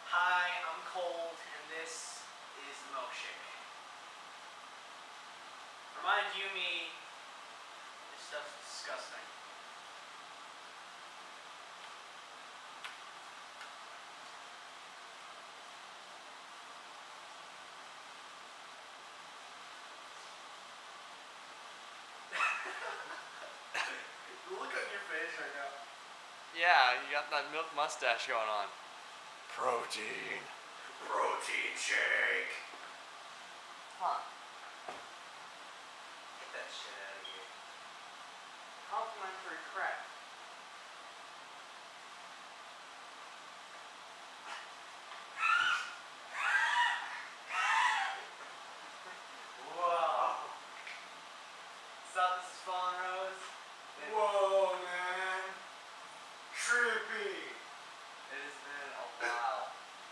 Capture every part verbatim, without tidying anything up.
Hi, I'm cold, and this is the milkshake. Remind you me, this stuff's disgusting. The look on your face right now. Yeah, you got that milk mustache going on. Protein. Protein shake. Huh. Get that shit out of here. Complimentary crap. Whoa. Stop, this is Fallen Rose. Whoa, man. Trippy. It has been a while.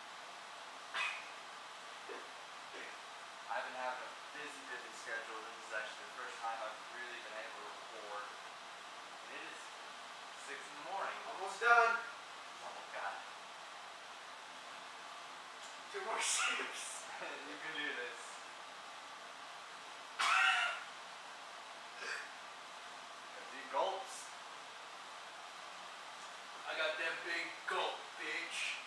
I've been having a busy, busy schedule. This is actually the first time I've really been able to record. It is six in the morning. Almost done. Oh god. Two more sips. You can do this. A few gulps. I got them big gulp, bitch.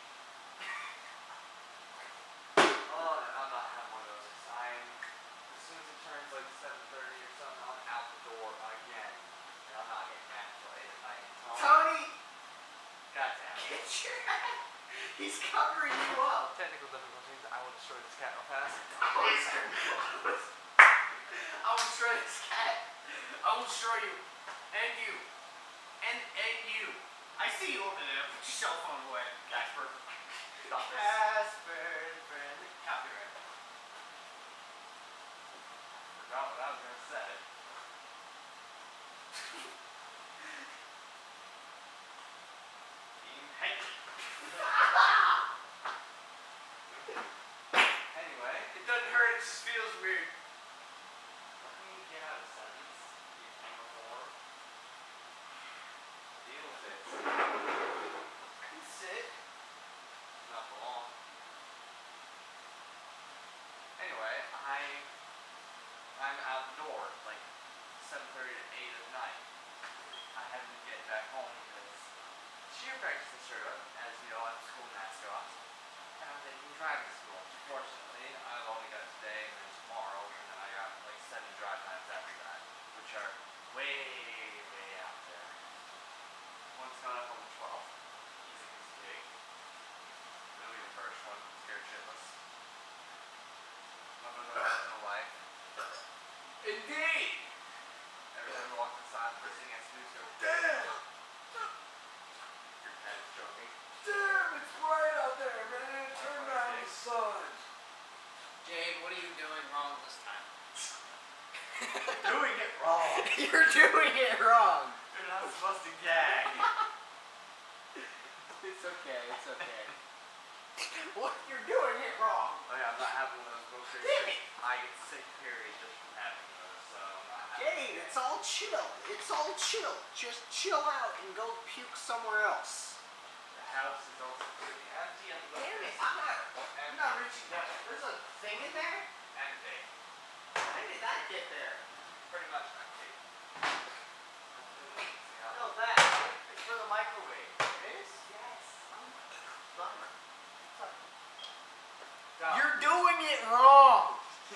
Oh, I'm not having one of those. I'm, as soon as it turns like seven thirty or something, I'm out the door again. And I'm not getting back until eight at night. Tony! God damn it. Get your head. He's covering you up. Technical difficulties. I will destroy this cat real fast. I will destroy this cat. I will destroy you. And you. And and you. I see you over there. Put your cell phone away. Casper. Stop this. Casper, friend. Copyright. Forgot what I was going to say. Team hate. Anyway, It doesn't hurt, it just feels weird. let me get out of a sentence. You can before. Deal with it. I can sit. Not for long. Anyway, I I'm out the door like seven thirty to eight at night. I haven't been getting back home because cheer practice is sort of, as you know, I'm a school mascot. And I'm taking driving school. Fortunately, I've only got today and then tomorrow, and then I got like seven drive times after that, which are way, way out there. One's coming up on the twelfth. Easy piece of cake. It'll be the first one. Scared shitless. Not gonna go to my life. Indeed! Every time I walk inside, the first thing I have to do is go, Damn! your cat is joking. Damn, it's bright out there, man. Turn down the sun. Jade, what are you doing wrong this time? Doing it wrong. You're doing it wrong. You're not supposed to gag. It's okay, it's okay. What? You're doing it wrong. Oh yeah, I'm not having one of those milkshakes. Damn it. I get sick, period, just from having those, so I'm not having Jade, it's all chill. It's all chill. Just chill out and go puke somewhere else. The house is also pretty empty. I'm Damn it, I'm not, I'm not reaching down. There's a thing in there? empty. How did that get there? Pretty much empty. No, that. It's for the microwave. It is? Yes. I'm bummer. You're doing it wrong.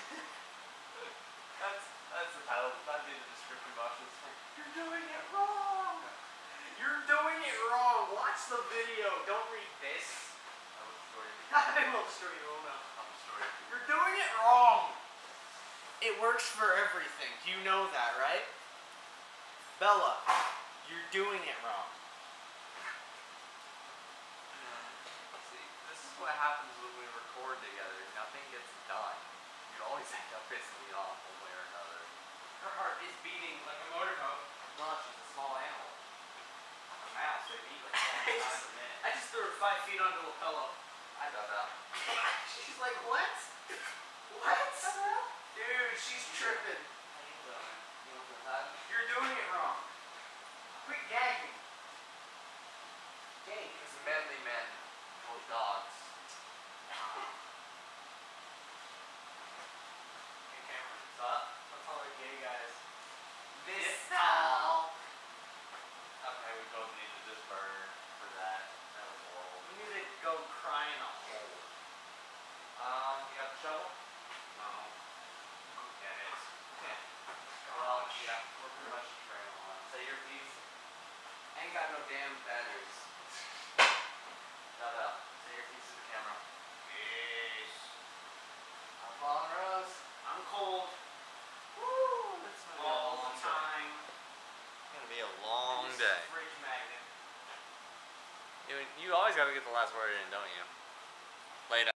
That's that's the title. That'd be the descriptive options. You're doing it wrong. You're doing it wrong. Watch the video. Don't read this. I will destroy you. I will destroy you. Oh no. I'll destroy you. You're doing it wrong. It works for everything. You know that, right? Bella, you're doing it wrong. See, this is what happens when we record together. Nothing gets done. You always end up pissing me off one way or another. Her heart is beating like a motorboat. Well, she's a small animal. A mouse, they eat like I twenty times just, a minute. I just threw her five feet onto a pillow. I thought that. She's like, what? What? Dude, she's tripping. How you doing? You want some hug? You're doing it wrong. Quit gagging. Jake. Because manly men hold dogs. shovel? No. Yeah, it is. Yeah. Well, Gosh. yeah, we're pretty much trailing on. Say your piece. Ain't got no damn batteries. Shut up. Say your piece to the camera. Yes. I'm following Rose. I'm cold. Woo! This is gonna be a All long the day. time. It's gonna be a And long this day. fridge magnet. You, you always gotta get the last word in, don't you? Later.